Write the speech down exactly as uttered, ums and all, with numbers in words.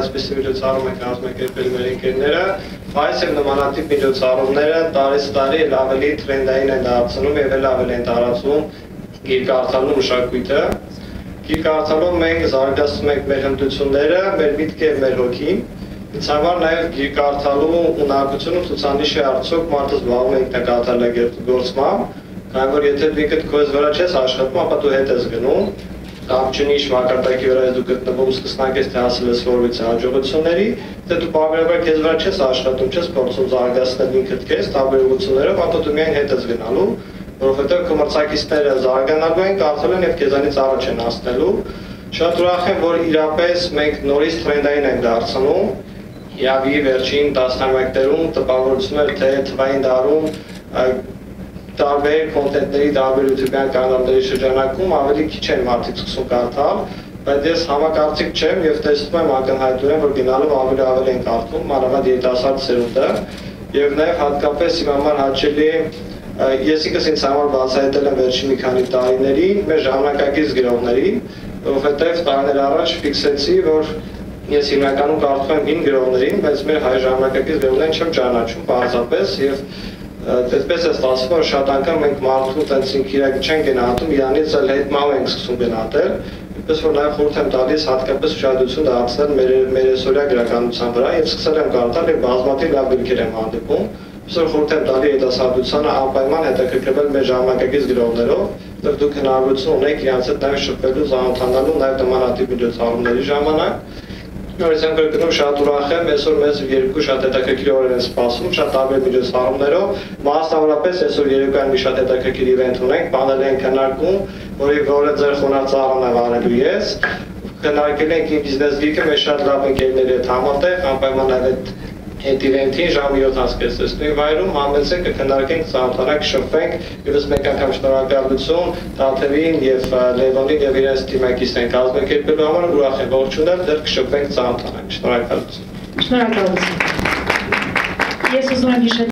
այսպիսի միջոցառում ենք կազմակերպել մեր ընկերները, այս եւ նմանատիպ միջոցառումները տարեց տարի էլ ավելի տրենդային են դարձնում եւ էլ ավելի են տարածում գիրկարդալու մշակույթը։ Գիրկարդալով մենք զարգացնում ենք մեր հմտությունները, մեր միտքը եւ մեր հոգին։ Ինձ համար նաեւ գիրկարդալու ունակությունը ցուցանիշ է արդյոք մարդը զբաղվում է ինքնակատարելագործմամբ, քանի որ եթե դու ինքդ քո վրա չես աշխատում, ապա դու հետ ես գնում, կամ չնիշ մակարդակի վրա ես դու գտնվում սկսնակ ես թե հասել ես որևիցե հաջողությունների, թե դու բարբերաբար քեզ վրա չես աշխատում, չես փորձում զարգացնել ինքդ քեզ տարբերություններով, ապա դու միայն հետ ես գնալու, որովհետեւ քո մրցակիցները զարգանալու են, կարծել են եւ քեզանից առաջ են հասնելու։ Շատ ուրախ եմ, որ իրապես մենք նորից տրենդային ենք դարձնում։ Իավի վերջին տասնամյակներում տպավորություն էր, թե թվային դարում տարբեր կոնտենտների, տարբեր յութուբյան կանալների շրջանակում ավելի քիչ են մարդիկ սկսում կարդալ, բայց ես համակարծիք չեմ եւ տեսնում եմ ակնհայտորեն, որ գնալով ավելի ավելի են կարդում, մանավանդ երիտասարդ սերունդը, եւ նաեւ հատկապես իմ համար հաճելի է, ես ինքս ինձ համար բացահայտել եմ վերջին մի քանի տարիների մեր ժամանակակից գրողների, որովհետեւ տարիներ առաջ ֆիքսեցի, որ ես հիմնականում կարդում եմ հին գրողներին, բայց մեր հայ ժամանակակից գրողներին չեմ ճանաչում պարզապես եւ Այդպես է ստացվում, որ շատ անգամ մենք մարդու տենց ինքիրակ չենք գնահատում, իրանից էլ հետմահու ենք սկսում գնահատել, այնպես որ նաև խորհուրդ եմ տալիս հատկապես ուշադրություն դարձնել մեր այսօրյա գրականության վրա եւ սկսել եմ կարդալ եւ բազմաթիվ լավ գրքեր եմ հանդիպում, այսօր խորհուրդ եմ տալի երիտասարդությանը անպայման հետաքրքրվել մեր ժամանակակից գրողներով, որտեղ դուք հնարավորություն ունեք իրանց հետ նաև շփվելու, ծանոթանալու, նաև նմանատիպ միջոցառումների ժամանակ։ Նորից եմ կրկնում, շատ ուրախ եմ, այսօր մեզ երկու շատ հետաքրքիր օրեր են սպասում, շատ տարբեր միջոցառումներով, մասնավորապես այսօր երեկոյան մի շատ հետաքրքիր իվենթ ունենք, պանել ենք քննարկում, որի որը ձեր խոնարհածաղն եմ անելու ես, քննարկել ենք իմ բիզնես գիրքը մեր շատ լավ ընկերների հետ համատեղ, անպայման այդ այդ իվենթին ժամը յոթ հասկացնի վայրում համեցեք կքննարկենք, ծանոթանանք, շփվենք, ևս մեկ անգամ շնորհակալություն Տաթևին եւ Լևոնին եւ իրենց թիմակիցներին կազմակերպելու համար ուրախ եմ ողջունել, դեռ կշփվենք, ծանոթանանք, շնորհակալություն։ Շնորհակալություն։ Ես ուզում եմ հիշել